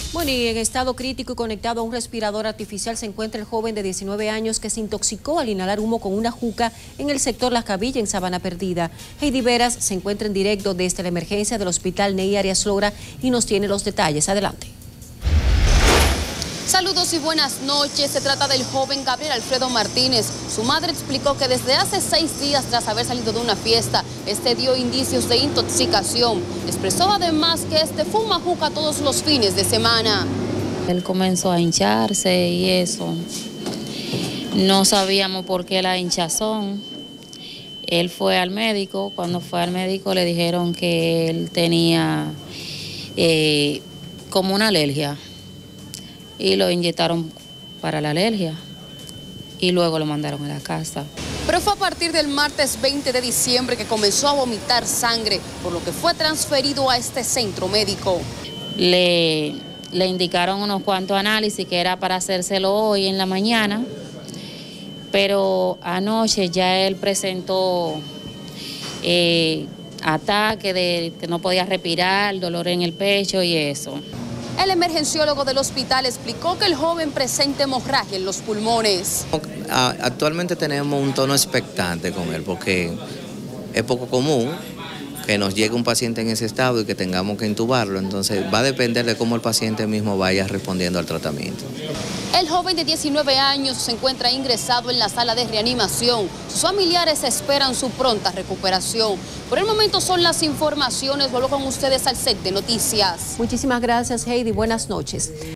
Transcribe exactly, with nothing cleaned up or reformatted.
Bueno, y en estado crítico y conectado a un respirador artificial se encuentra el joven de diecinueve años que se intoxicó al inhalar humo con una juca en el sector Las Cabillas, en Sabana Perdida. Heidi Veras se encuentra en directo desde la emergencia del hospital Ney Arias Lora y nos tiene los detalles. Adelante. Saludos y buenas noches. Se trata del joven Gabriel Alfredo Martínez. Su madre explicó que desde hace seis días tras haber salido de una fiesta, este dio indicios de intoxicación. Expresó además que este fuma juca todos los fines de semana. Él comenzó a hincharse y eso. No sabíamos por qué la hinchazón. Él fue al médico. Cuando fue al médico le dijeron que él tenía eh, como una alergia. Y lo inyectaron para la alergia y luego lo mandaron a la casa. Pero fue a partir del martes veinte de diciembre que comenzó a vomitar sangre, por lo que fue transferido a este centro médico. Le, le indicaron unos cuantos análisis que era para hacérselo hoy en la mañana, pero anoche ya él presentó eh, ataque de que no podía respirar, dolor en el pecho y eso. El emergenciólogo del hospital explicó que el joven presenta hemorragia en los pulmones. Actualmente tenemos un tono expectante con él porque es poco común que nos llegue un paciente en ese estado y que tengamos que intubarlo, entonces va a depender de cómo el paciente mismo vaya respondiendo al tratamiento. El joven de diecinueve años se encuentra ingresado en la sala de reanimación. Sus familiares esperan su pronta recuperación. Por el momento son las informaciones. Vuelvo con ustedes al set de noticias. Muchísimas gracias, Heidi. Buenas noches.